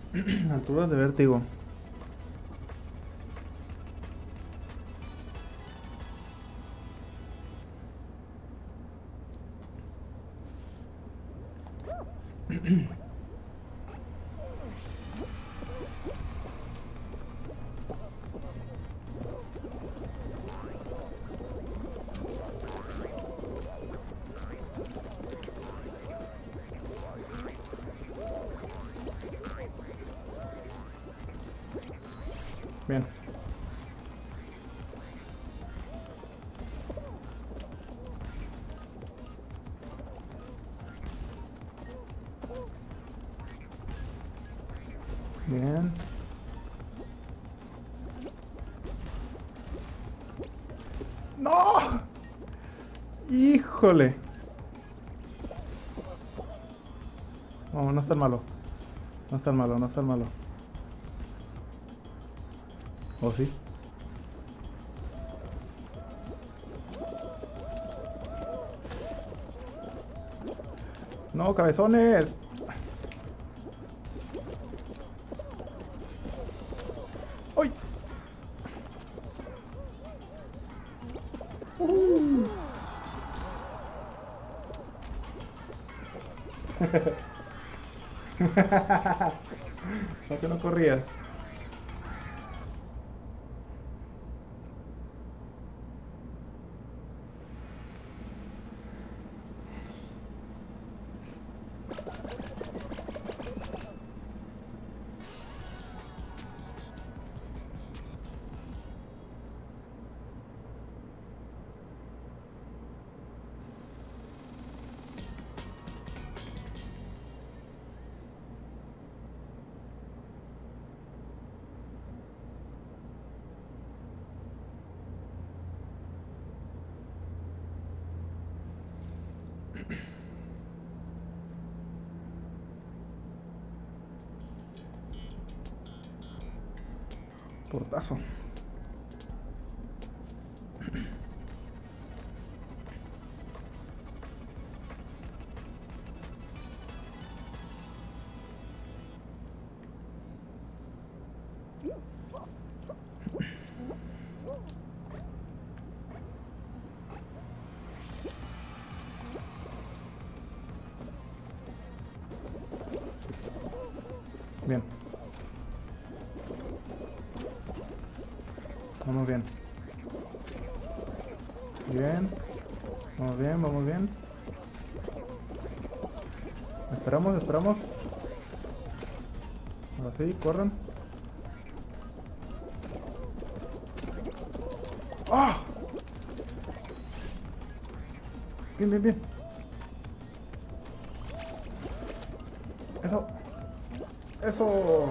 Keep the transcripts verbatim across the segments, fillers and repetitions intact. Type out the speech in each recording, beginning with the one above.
Alturas de vértigo. Bien. Bien. ¡No! ¡Híjole! No, no es tan malo. No es tan malo, no es tan malo. ¿O sí? ¡No, cabezones! ¡Uy! Uh. ¿No que no corrías? Portazo. Bien. Vamos bien. Bien. Vamos bien, vamos bien. Esperamos, esperamos. Ahora sí, corran. ¡Ah! Bien, bien, bien. Eso. Eso.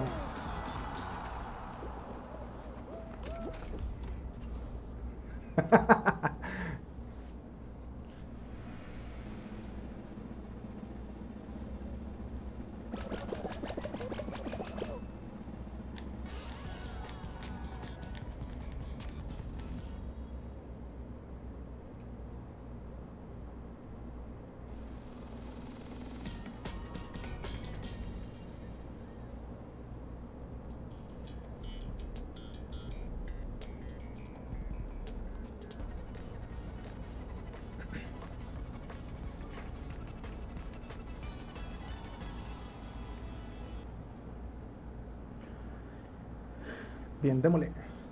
Bien, démosle.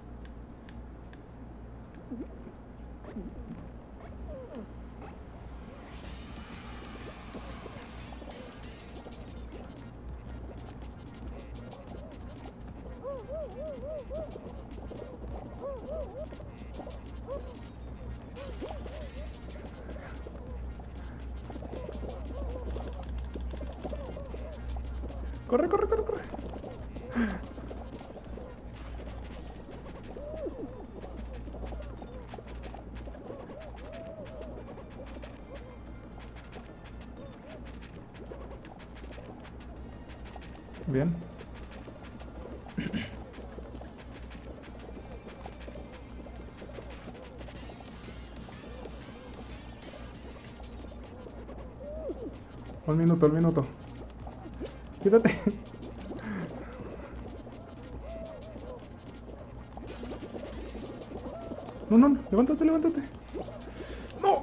Corre, corre, corre, corre. Bien. Un minuto, un minuto. Quítate. No, no, no, levántate, levántate. ¡No!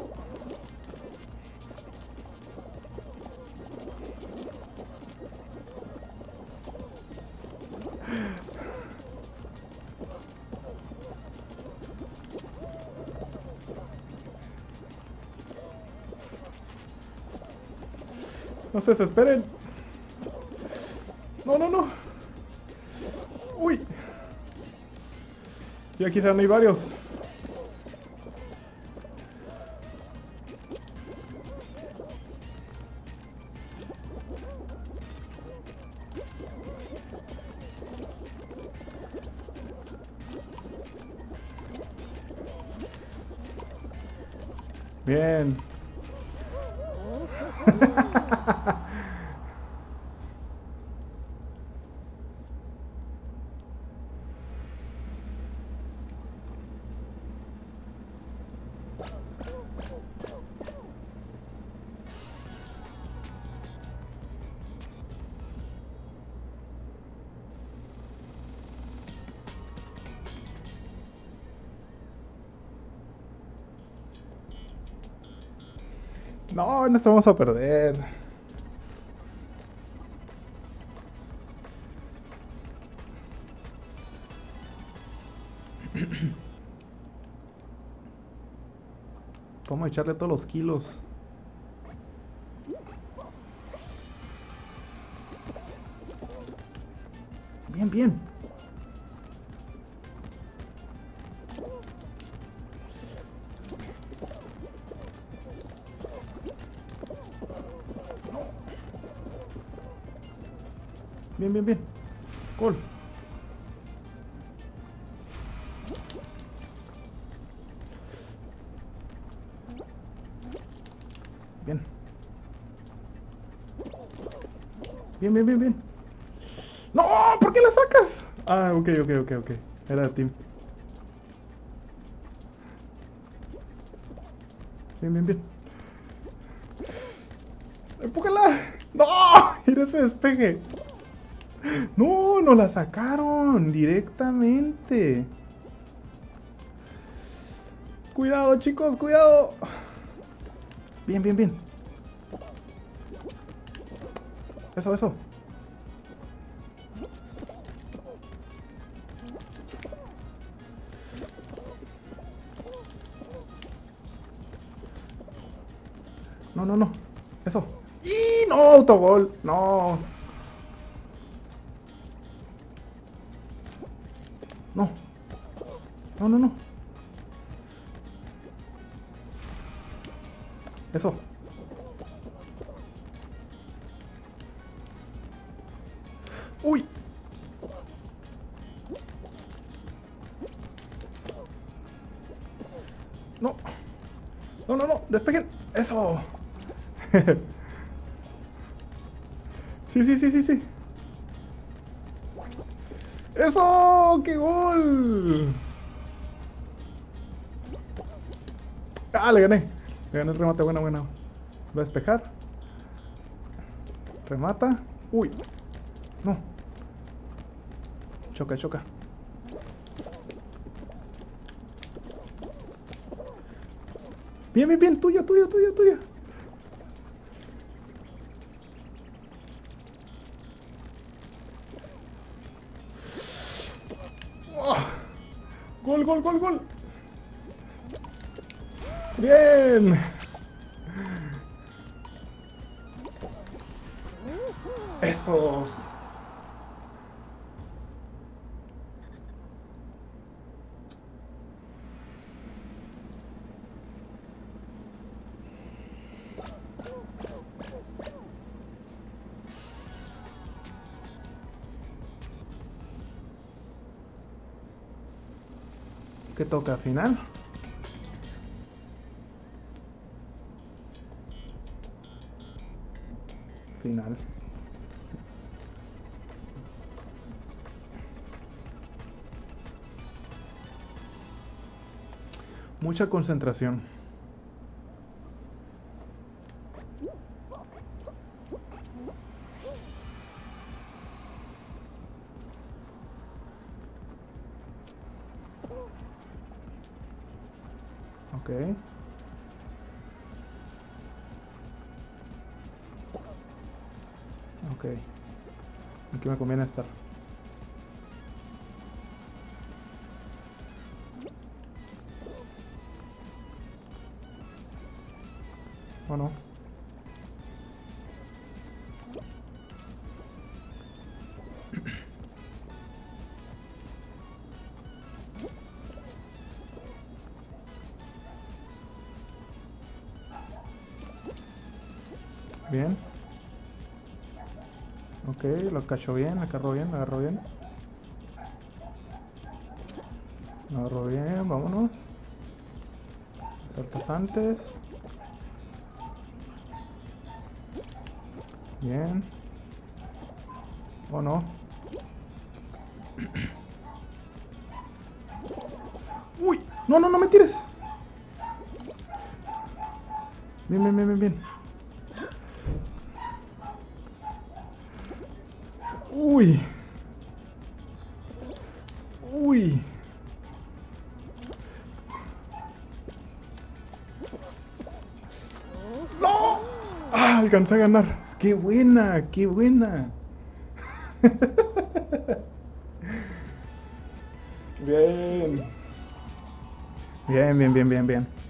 No se desesperen. No, no, no. Uy. Y aquí también hay varios. Bien. No, no vamos a perder. Vamos a echarle todos los kilos. Bien, bien. Bien, bien, bien. Gol. Bien. Bien, bien, bien, bien. ¡No! ¿Por qué la sacas? Ah, ok, ok, ok, ok. Era de team. Bien, bien, bien. ¡Empújala! ¡No! ¡Mira ese despeje! ¡No! ¡Nos la sacaron! Directamente. Cuidado, chicos, cuidado. Bien, bien, bien. Eso, eso. No, no, no. Eso. ¡Y no! Autogol. No. No. No, no, no. Eso. ¡Uy! No. No, no, no. Despejen. Eso. Sí, sí, sí, sí, sí. ¡Eso! ¡Qué gol! ¡Ah, le gané! Le gané el remate, buena, buena. Voy a despejar. Remata. ¡Uy! No. Choca, choca. Bien, bien, bien. Tuya, tuya, tuya, tuya. Oh. Gol, gol, gol, gol. Bien. Eso. ¿Qué toca? ¿Final? Final. Mucha concentración. Ok. Ok. Aquí me conviene estar. ¿O no? Bien. Ok, lo cacho bien, lo agarro bien, lo agarro bien. Lo agarro bien, vámonos. Saltas antes. Bien. ¿O no? ¡Uy! ¡No, no, no me tires! Bien, bien, bien, bien, bien. ¡Uy! ¡Uy! ¡No! ¡Ah! Alcancé a ganar. ¡Qué buena! ¡Qué buena! Bien. Bien, bien, bien, bien, bien.